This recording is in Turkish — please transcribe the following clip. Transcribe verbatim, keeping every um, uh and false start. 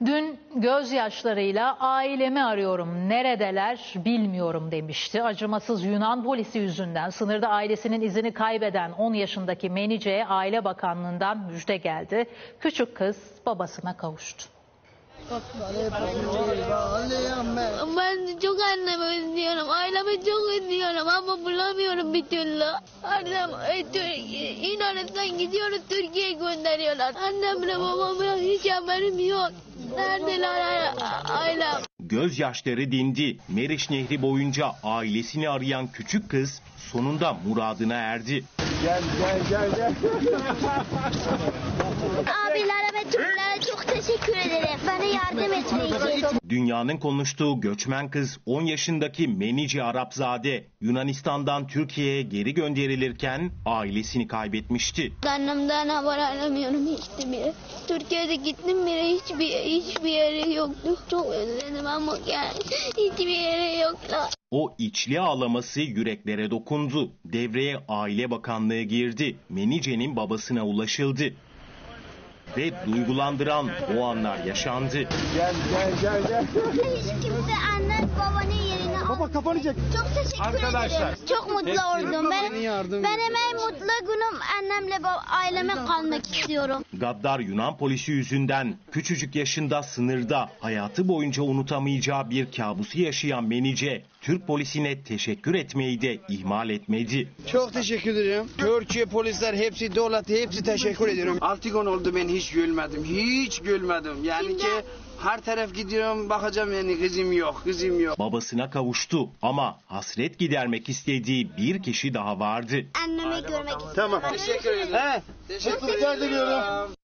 Dün gözyaşlarıyla ailemi arıyorum, neredeler bilmiyorum demişti. Acımasız Yunan polisi yüzünden sınırda ailesinin izini kaybeden on yaşındaki Menice'ye Aile Bakanlığı'ndan müjde geldi. Küçük kız babasına kavuştu. Ben çok annemi özlüyorum, ailemi çok özlüyorum ama bulamıyorum bir türlü. Annem İnanırsan gidiyoruz, Türkiye'ye gönderiyorlar. Annemle babamla hiç haberim yok. Neredeler ailem? Gözyaşları dindi. Meriç Nehri boyunca ailesini arayan küçük kız sonunda muradına erdi. Gel gel gel gel. Abilere ve Türklere çok teşekkür ederim. Bana yardım ettiği için. Dünyanın konuştuğu göçmen kız on yaşındaki Menice Arapzade Yunanistan'dan Türkiye'ye geri gönderilirken ailesini kaybetmişti. Annemden haber alamıyorum hiçbir yere. Türkiye'de gittim bile hiçbir, hiçbir yere yoktu. Çok özledim ama yani hiçbir yere yoklar. O içli ağlaması yüreklere dokundu. Devreye Aile Bakanlığı girdi. Menice'nin babasına ulaşıldı. Ve duygulandıran o anlar yaşandı. Gel gel gel gel. Hiç kimse anne babanın yerine almadı. Baba kapanacak. Çok teşekkür Arkadaşlar, ederim. Çok mutlu oldum. Ben, benim en mutlu günüm annemle aileme kalmak istiyorum. Gaddar Yunan polisi yüzünden küçücük yaşında sınırda hayatı boyunca unutamayacağı bir kabusu yaşayan Menice, Türk polisine teşekkür etmeyi de ihmal etmedi. Çok teşekkür ederim. Türkiye polisler hepsi, devlet hepsi teşekkür ediyorum. Altı gün oldu ben hiç gülmedim. Hiç gülmedim. Yani ki her taraf gidiyorum bakacağım yani kızım yok, kızım yok. Babasına kavuştu ama hasret gidermek istediği bir kişi daha vardı. Annemi görmek istiyorum. Tamam. Teşekkür ederim. He. Mutluluklar diliyorum.